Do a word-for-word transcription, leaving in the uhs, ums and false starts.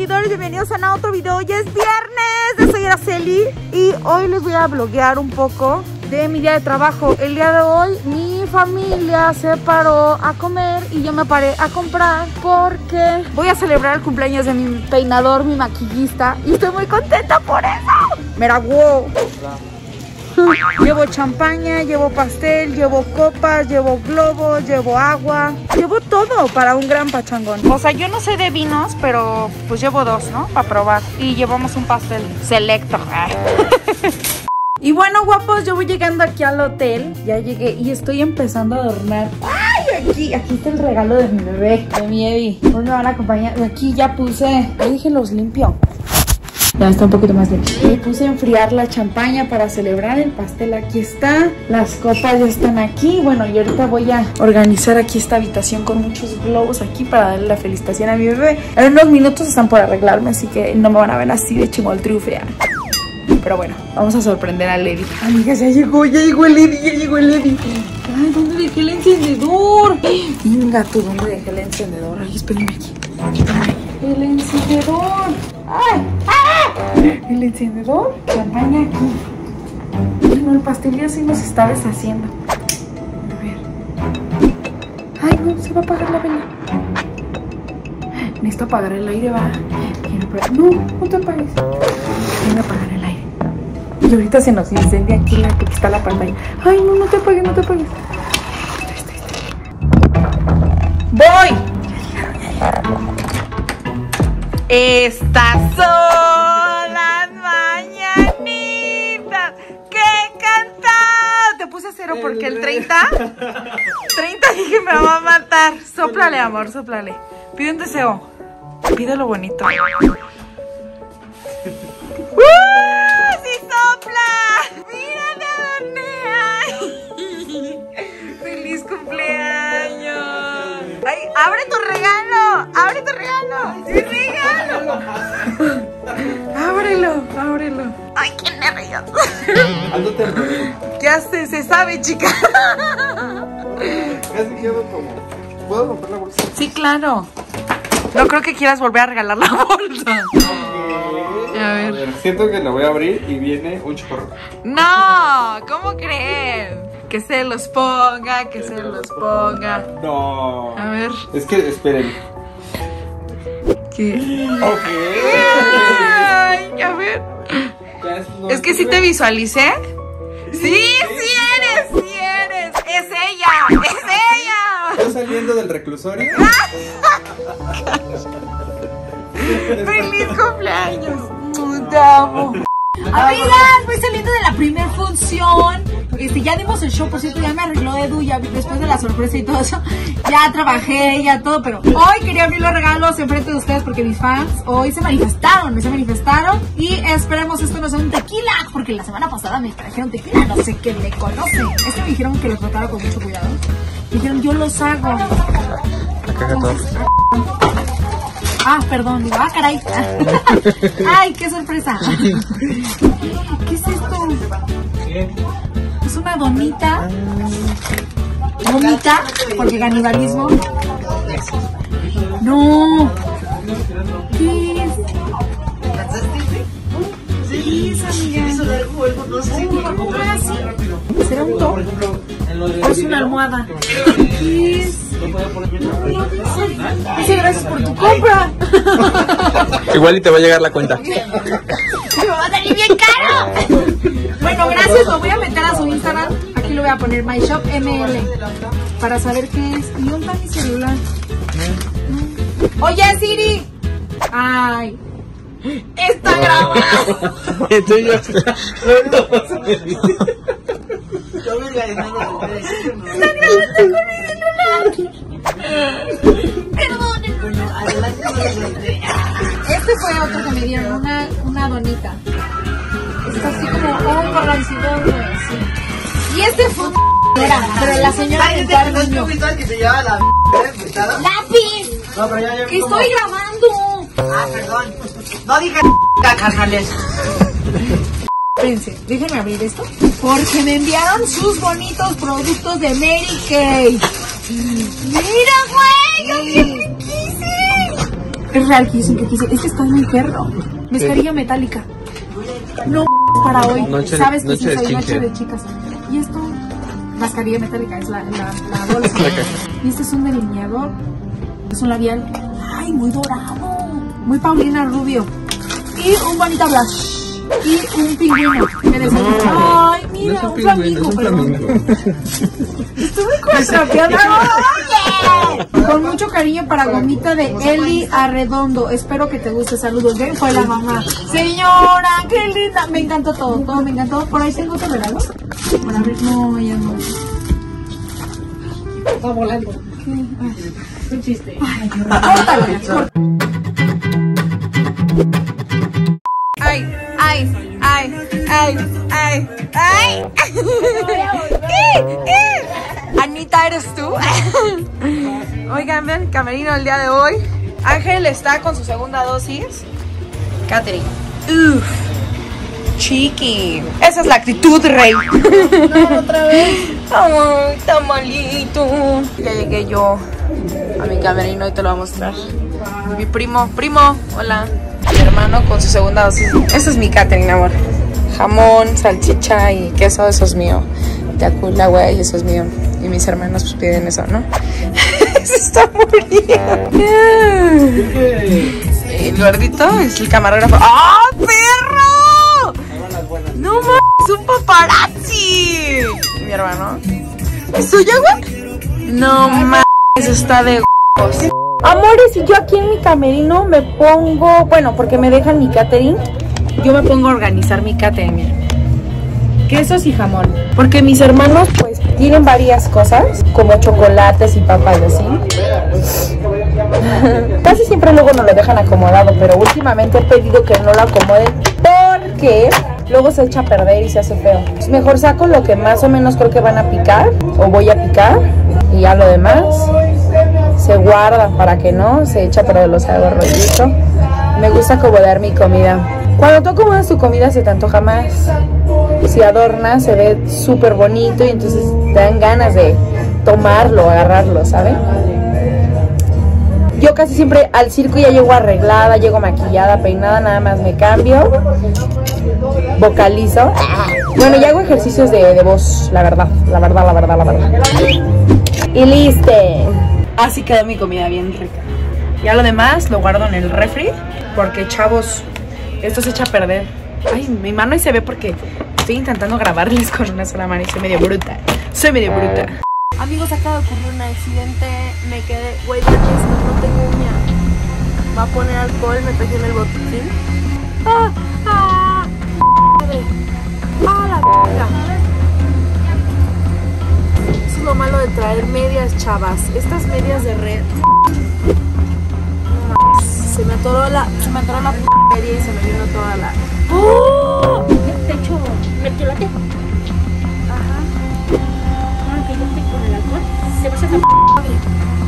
seguidores, bienvenidos a otro video. Ya es viernes, yo soy Araceli y hoy les voy a bloguear un poco de mi día de trabajo. El día de hoy mi familia se paró a comer y yo me paré a comprar porque voy a celebrar el cumpleaños de mi peinador, mi maquillista, y estoy muy contenta por eso. Mira, wow. Llevo champaña, llevo pastel, llevo copas, llevo globos, llevo agua, llevo todo para un gran pachangón. O sea, yo no sé de vinos, pero pues llevo dos, ¿no? Para probar. Y llevamos un pastel selecto. Y bueno, guapos, yo voy llegando aquí al hotel. Ya llegué y estoy empezando a adornar. ¡Ay! Aquí, aquí está el regalo de mi bebé, de mi Evi. Hoy me van a acompañar. Aquí ya puse, ya dije, los limpio. Ya está un poquito más limpio. Y puse a enfriar la champaña para celebrar el pastel. Aquí está. Las copas ya están aquí. Bueno, y ahorita voy a organizar aquí esta habitación con muchos globos aquí para darle la felicitación a mi bebé. En unos minutos están por arreglarme, así que no me van a ver así de chimoltrufia. Pero bueno, vamos a sorprender a Lady. Amigas, ya llegó, ya llegó el Lady, ya llegó el Lady. Ay, ¿dónde dejé el encendedor? Venga, tú, ¿dónde dejé el encendedor? Ay, espérenme aquí. El encendedor. ¡Ay! ¡Ay! El encendedor. Champaña aquí. Ay, no, el pastelillo sí nos está deshaciendo. A ver. Ay, no, se va a apagar la vela. Necesito apagar el aire, va. No, no te apagues. Quiero apagar el aire. Y ahorita se nos incendia aquí la que está la pantalla. Ay, no, no te apagues, no te apagues. ¡Voy! Estas son las mañanitas que he cantado. Te puse cero porque el treinta treinta dije me va a matar. Sóplale, amor, sóplale. Pide un deseo. Pide lo bonito. ¡Uh! ¡Sí sopla! ¡Mira de dónde hay! ¡Feliz cumpleaños! ¡Ay, abre tu regalo! ¡Abre tu regalo! ¡Sí, regalo! ¡Ábrelo! ¡Ábrelo! ¡Ay, qué nervioso! Ya se, se sabe, chica. Casi quedo como... ¿Puedo romper la bolsa? Sí, claro. No creo que quieras volver a regalar la bolsa. Okay. A ver. A ver, siento que la voy a abrir y viene un chaparrón. No, ¿cómo creen? Que se los ponga, que, que se, se los ponga. No. A ver. Es que, esperen. ¿Qué? Ok. Ay, a ver. No es que sí te visualicé. Sí, sí, sí eres, sí eres. Es ella, es ella. Estoy saliendo del reclusorio. ¡Feliz cumpleaños! Te amo. Amigas, voy saliendo de la primera función. Este, ya dimos el show, por cierto, ya me arregló Edu, ya después de la sorpresa y todo eso. Ya trabajé, ya todo, pero hoy quería abrir los regalos enfrente de ustedes porque mis fans hoy se manifestaron, se manifestaron. Y esperemos esto no sea un tequila, porque la semana pasada me trajeron tequila, no sé qué me conocen. Es que me dijeron que los tratara con mucho cuidado. Me dijeron, yo los hago. Acá todos. Ah, perdón, digo, ah, caray. Ay, qué sorpresa. ¿Qué es esto? ¿Qué? Es una donita. Donita, porque canibalismo. No. ¿Qué es? ¿Qué es, amiga? ¿Será un top? ¿O es una almohada? ¿Qué es? Dice gracias por tu compra. Igual y te va a llegar la cuenta. Me va a salir bien caro. Bueno, gracias, lo voy a meter a su Instagram. Aquí lo voy a poner MyShopML para saber qué es. ¿Y dónde está mi celular? Oye, Siri. Ay, está grabado. Entonces yo... Está grabando con mi celular. Perdónenme. Este fue otro que me dieron, una, una donita. Está así como un corrancito. Y este fue una pero la señora me encargó el que se lleva la lápiz. No, pero ya, ya, que estoy grabando. Ah, perdón. No dije carnales. Espérense, déjenme abrir esto. Porque me enviaron sus bonitos productos de Mary Kay. Mira, güey, lo que me quise. Es real que dicen que quise. Es que está muy perro. Mascarilla metálica. No para hoy. Noche, Sabes que noche sí soy de noche de chicas. Y esto, mascarilla metálica, es la, la, la bolsa. Y este es un delineador. Es un labial. Ay, muy dorado. Muy Paulina Rubio. Y un bonita blush. Y un pingüino. Me decía, ay, mira, no es un, un pingüino, flamingo. es un flamingo. Estuve cuatrapeando. Con mucho cariño para Gomita de Eli Arredondo. Espero que te guste. Saludos. Ven, fue la mamá. Señora, qué linda. Me encantó todo, todo me encantó. Por ahí tengo otro regalo. Para ver, no, ya no. Va volando. Es un chiste. Ay, córtalo. Ay, ay, ay, ay, ay, ay. Anita, ¿eres tú? Oigan, ven, camerino el día de hoy. Ángel está con su segunda dosis. Katherine. Uff. Chiqui. Esa es la actitud, rey. No, otra vez. Ay, tan malito. Ya llegué yo a mi camerino y te lo voy a mostrar. Mi primo, primo, hola. Mi hermano con su segunda dosis. Esta es mi Katherine, amor. Jamón, salchicha y queso, eso es mío. Teacula, güey, eso es mío. Y mis hermanos pues piden eso, ¿no? Se está muriendo. El gordito es el camarógrafo. ¡Ah, ¡oh, perro! No mames, un paparazzi. Y mi hermano. ¿Es suya, güey? No mames, está de huevos. Amores, y yo aquí en mi camerino me pongo, bueno, porque me dejan mi catering, yo me pongo a organizar mi catering, miren. Quesos y jamón, porque mis hermanos pues tienen varias cosas, como chocolates y papas así. Casi siempre luego no lo dejan acomodado, pero últimamente he pedido que no lo acomoden porque luego se echa a perder y se hace feo. Mejor saco lo que más o menos creo que van a picar, o voy a picar, y ya lo demás se guarda para que no se echa a perder, los hago rollito. Me gusta acomodar mi comida. Cuando tú acomodas tu comida se te antoja más. Si adornas se ve súper bonito y entonces te dan ganas de tomarlo, agarrarlo, ¿saben? Yo casi siempre al circo ya llego arreglada, llego maquillada, peinada, nada más me cambio, vocalizo. Bueno, ya hago ejercicios de, de voz, la verdad, la verdad, la verdad, la verdad. Y listo. Así quedó mi comida bien rica. Ya lo demás lo guardo en el refri porque, chavos, esto se echa a perder. Ay, mi mano ahí se ve porque estoy intentando grabarles con una sola mano y soy medio bruta. Soy medio bruta. Amigos, acaba de ocurrir un accidente. Me quedé, güey, no tengo uña. Va a poner alcohol, me pegué en el botiquín. ¡Ah! ¡Ah! ¡Ah, la verga! Eso es lo malo de traer medias, chavas. Estas medias de red. Se me atoró la, se me atoró la media y se me vino toda la... ¡Oh! De hecho, mertiolate. Ajá. Aunque yo estoy con el alcohol, se va a sacar.